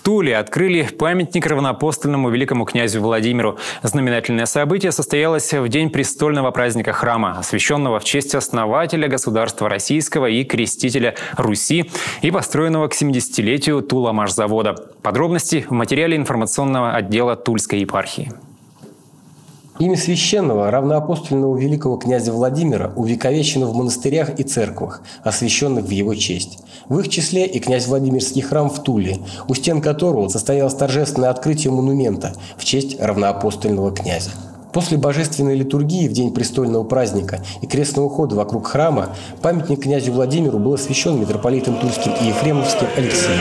Туле открыли памятник равноапостольному великому князю Владимиру. Знаменательное событие состоялось в день престольного праздника храма, освященного в честь основателя государства российского и крестителя Руси и построенного к 70-летию Тула-Машзавода. Подробности в материале информационного отдела Тульской епархии. Имя священного, равноапостольного великого князя Владимира увековечено в монастырях и церквах, освященных в его честь. В их числе и князь Владимирский храм в Туле, у стен которого состоялось торжественное открытие монумента в честь равноапостольного князя. После божественной литургии в день престольного праздника и крестного хода вокруг храма памятник князю Владимиру был освящен митрополитом Тульским и Ефремовским Алексеем.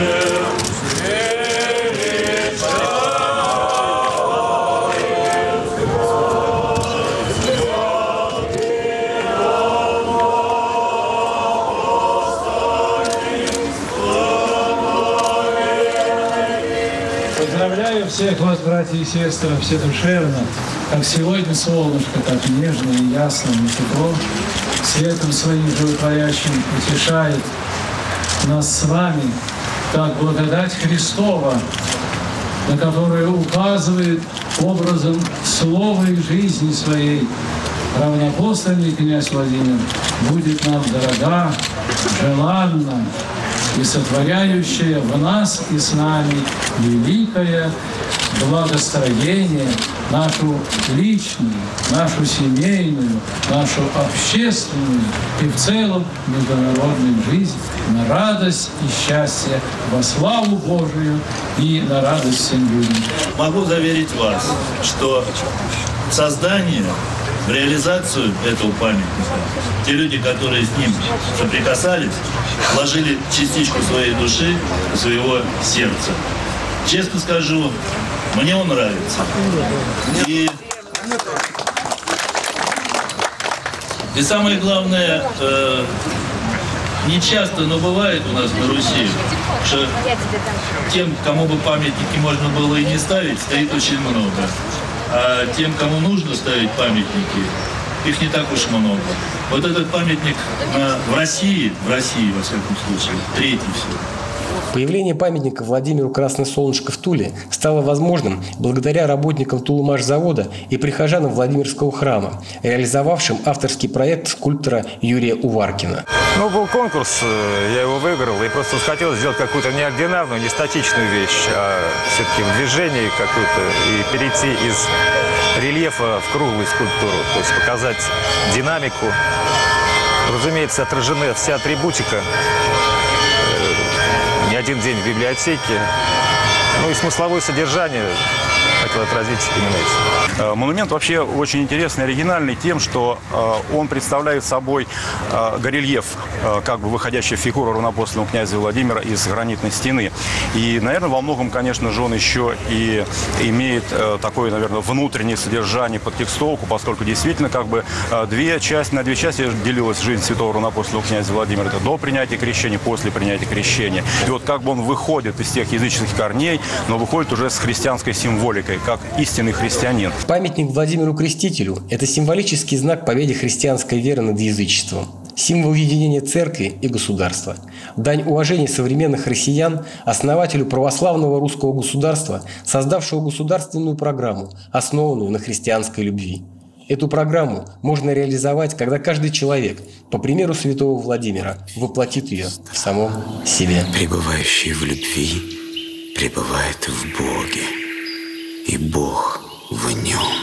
Поздравляю всех вас, братья и сестры, все душевно, как сегодня солнышко, так нежно и ясно, и тепло, светом своим животворящим утешает нас с вами, как благодать Христова, на которую указывает образом слова и жизни своей равноапостольный князь Владимир, будет нам дорога, желанна и сотворяющая в нас и с нами великое благостроение, нашу личную, нашу семейную, нашу общественную и в целом международную жизнь на радость и счастье, во славу Божию и на радость всем людям. Могу заверить вас, что создание, в реализацию этого памятника, те люди, которые с ним соприкасались, вложили частичку своей души, своего сердца. Честно скажу, мне он нравится. И самое главное, не часто, но бывает у нас на Руси, что тем, кому бы памятники можно было и не ставить, стоит очень много. А тем, кому нужно ставить памятники, их не так уж много. Вот этот памятник в России, во всяком случае, третий всего. Появление памятника Владимиру «Красное солнышко» в Туле стало возможным благодаря работникам Тула-Машзавода и прихожанам Владимирского храма, реализовавшим авторский проект скульптора Юрия Уваркина. Был конкурс, я его выиграл, и просто хотелось сделать какую-то неординарную, не статичную вещь, а все-таки в движении какую-то, и перейти из рельефа в круглую скульптуру, то есть показать динамику. Разумеется, отражена вся атрибутика. Не один день в библиотеке. И смысловое содержание хотел отразить именно это. Монумент вообще очень интересный, оригинальный тем, что он представляет собой горельеф, как бы выходящая фигура равноапостольного князя Владимира из гранитной стены. И, наверное, во многом, конечно же, он еще и имеет такое, наверное, внутреннее содержание, подтекстовку, поскольку действительно на две части делилась жизнь святого равноапостольного князя Владимира. Это до принятия крещения, после принятия крещения. И вот он выходит из тех языческих корней, но выходит уже с христианской символикой, как истинный христианин. Памятник Владимиру Крестителю – это символический знак победы христианской веры над язычеством, символ единения церкви и государства, дань уважения современных россиян основателю православного русского государства, создавшего государственную программу, основанную на христианской любви. Эту программу можно реализовать, когда каждый человек, по примеру святого Владимира, воплотит ее в самом себе. Пребывающий в любви пребывает в Боге, и Бог в нем.